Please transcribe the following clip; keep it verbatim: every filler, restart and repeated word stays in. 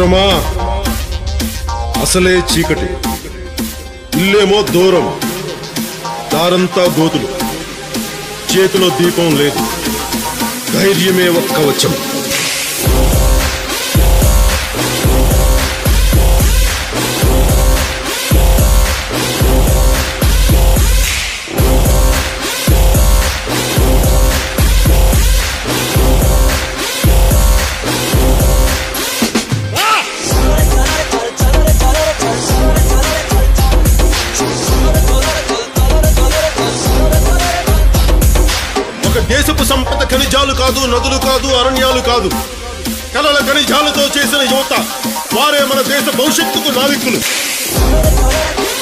మిత్రమా, అసలే చీకటి, ఇల్లేమో దూరం, దారంతా గోతులు, చేతిలో దీపం లేదు, ధైర్యమే ఒక్క కవచం. దేశపు సంపద ఖనిజాలు కాదు, నదులు కాదు, అరణ్యాలు కాదు, కలల ఖనిజాలతో చేసిన యువత, వారే మన దేశ భవిష్యత్తుకు నావికులు.